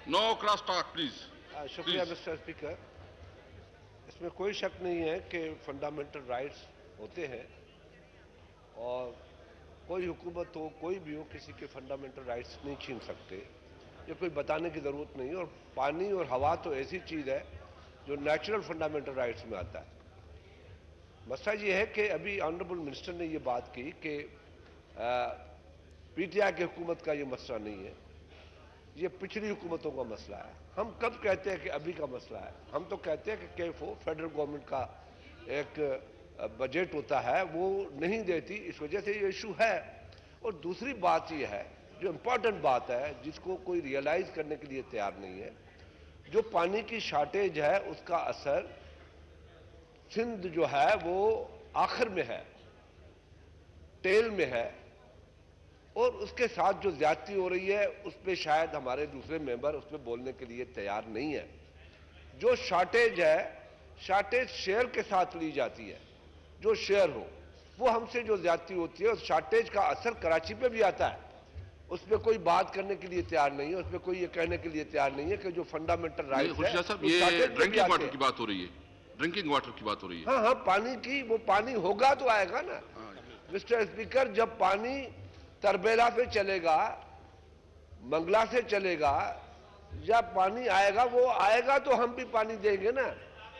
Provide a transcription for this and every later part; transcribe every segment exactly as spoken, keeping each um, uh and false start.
No cross talk please. शुक्रिया mister speaker. इसमें कोई शक नहीं है कि फंडामेंटल राइट्स होते हैं और कोई हुकूमत हो, कोई भी हो, किसी के फंडामेंटल राइट्स नहीं छीन सकते। ये कोई बताने की ज़रूरत नहीं। और पानी और हवा तो ऐसी चीज़ है जो नेचुरल फंडामेंटल राइट्स में आता है। मसला ये है कि अभी ऑनरेबल मिनिस्टर ने ये बात की कि पीटीआई की हुकूमत का ये मसला नहीं है, ये पिछली हुकूमतों का मसला है। हम कब कहते हैं कि अभी का मसला है? हम तो कहते हैं कि केफो फेडरल गवर्नमेंट का एक बजट होता है, वो नहीं देती, इस वजह से ये इशू है। और दूसरी बात ये है, जो इम्पोर्टेंट बात है, जिसको कोई रियलाइज करने के लिए तैयार नहीं है, जो पानी की शार्टेज है उसका असर सिंध जो है वो आखिर में है, टेल में है, और उसके साथ जो ज्यादती हो रही है उस पर शायद हमारे दूसरे मेंबर उस पर बोलने के लिए तैयार नहीं है। जो शार्टेज है, शार्टेज शेयर के साथ ली जाती है, जो शेयर हो वो हमसे जो ज्यादती होती है, उस शार्टेज का असर कराची पे भी आता है। उस पर कोई बात करने के लिए तैयार नहीं है, उस पर कोई ये कहने के लिए तैयार नहीं है कि जो फंडामेंटल राइट्स है, साहब, ये ड्रिंकिंग वाटर की बात हो रही है, ड्रिंकिंग वाटर की बात हो रही है। हाँ हाँ, पानी की, वो पानी होगा तो आएगा ना मिस्टर स्पीकर। जब पानी तरबेला से चलेगा, मंगला से चलेगा, जब पानी आएगा, वो आएगा तो हम भी पानी देंगे ना।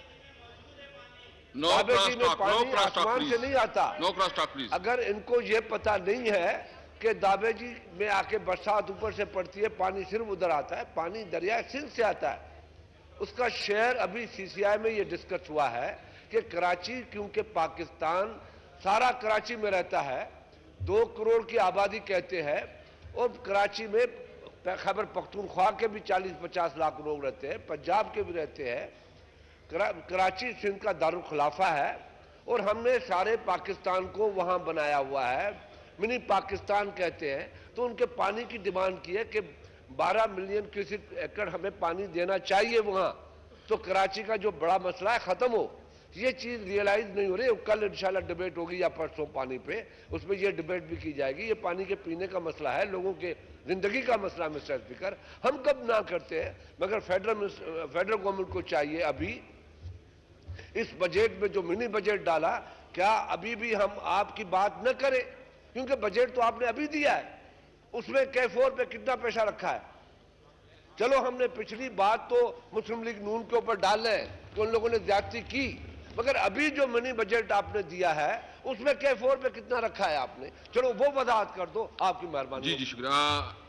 No cross talk, no cross talk आसमान से नहीं आता। No cross talk please. अगर इनको ये पता नहीं है कि दावेजी में आके बरसात ऊपर से पड़ती है, पानी सिर्फ उधर आता है, पानी दरिया सिंध से आता है। उसका शेयर अभी सीसीआई में ये डिस्कस हुआ है कि कराची, क्योंकि पाकिस्तान सारा कराची में रहता है, दो करोड़ की आबादी कहते हैं, और कराची में खैबर पख्तूनख्वा के भी चालीस पचास लाख लोग रहते हैं, पंजाब के भी रहते हैं। करा, कराची सिंध का दारुल खिलाफा है, और हमने सारे पाकिस्तान को वहां बनाया हुआ है, मिनी पाकिस्तान कहते हैं। तो उनके पानी की डिमांड की है कि बारह मिलियन क्यूसिक एकड़ हमें पानी देना चाहिए वहां, तो कराची का जो बड़ा मसला है खत्म हो। ये चीज रियलाइज नहीं हो रही। कल इंशाल्लाह डिबेट होगी या परसों पानी पे, उसमें ये डिबेट भी की जाएगी। ये पानी के पीने का मसला है, लोगों के जिंदगी का मसला। मिस्टर स्पीकर, हम कब ना करते हैं, मगर फेडरल फेडरल गवर्नमेंट को चाहिए अभी इस बजट में जो मिनी बजट डाला, क्या अभी भी हम आपकी बात न करें? क्योंकि बजट तो आपने अभी दिया है, उसमें कैफोर पे कितना पैसा रखा है। चलो, हमने पिछली बात तो मुस्लिम लीग नून के ऊपर डाल रहे हैं कि उन लोगों ने ज्यादती की, मगर अभी जो मिनी बजट आपने दिया है उसमें कैफोर पे कितना रखा है आपने? चलो वो वजाहत कर दो, आपकी मेहरबानी। जी जी शुक्रिया।